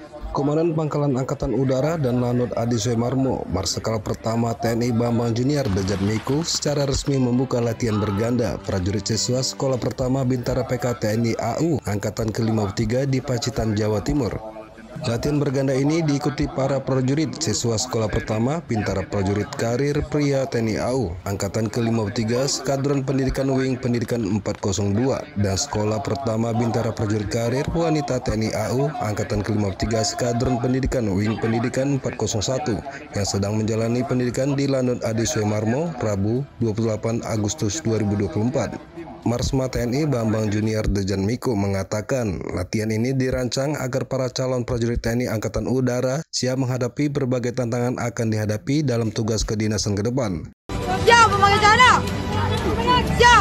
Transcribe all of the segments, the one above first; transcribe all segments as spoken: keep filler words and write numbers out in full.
Komandan Pangkalan Angkatan Udara dan Lanut Adi Suemarmo, Marsikal Pertama T N I Bambang Junior Dejat Miko secara resmi membuka latihan berganda prajurit siswa Sekolah Pertama Bintara P K T N I A U Angkatan ke lima puluh tiga di Pacitan, Jawa Timur. Latihan berganda ini diikuti para prajurit siswa Sekolah Pertama Bintara Prajurit Karir Pria T N I A U Angkatan ke lima puluh tiga Skadron Pendidikan Wing Pendidikan empat nol dua dan Sekolah Pertama Bintara Prajurit Karir Wanita T N I A U Angkatan ke lima puluh tiga Skadron Pendidikan Wing Pendidikan empat nol satu yang sedang menjalani pendidikan di Lanut Adi Suemarmo Rabu dua puluh delapan Agustus dua ribu dua puluh empat. Marsma T N I Bambang Junior Dejat Miko mengatakan latihan ini dirancang agar para calon prajurit T N I Angkatan Udara siap menghadapi berbagai tantangan akan dihadapi dalam tugas kedinasan ke depan. Siap memakai celana. Siap.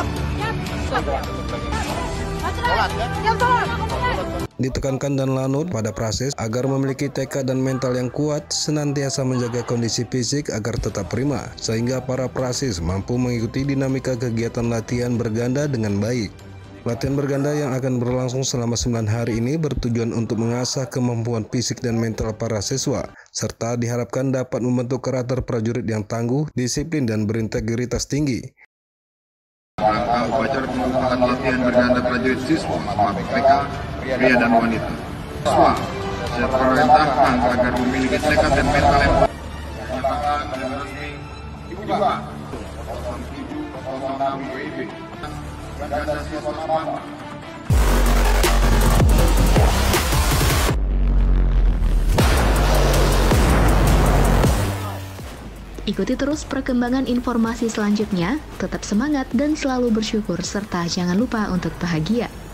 Siap sholat. Ditekankan dan Lanut pada proses agar memiliki tekad dan mental yang kuat, senantiasa menjaga kondisi fisik agar tetap prima, sehingga para prasis mampu mengikuti dinamika kegiatan latihan berganda dengan baik. Latihan berganda yang akan berlangsung selama sembilan hari ini bertujuan untuk mengasah kemampuan fisik dan mental para siswa, serta diharapkan dapat membentuk karakter prajurit yang tangguh, disiplin, dan berintegritas tinggi. Rangka upacara pembukaan latihan berganda prajurit siswa P K pria dan wanita. Siswa saya perintahkan agar memiliki tekad dan mental yang kuat. Menyatakan dengan resmi dibuka nol tujuh nol enam W I B berganda siswa Bambang. Ikuti terus perkembangan informasi selanjutnya, tetap semangat dan selalu bersyukur, serta jangan lupa untuk bahagia.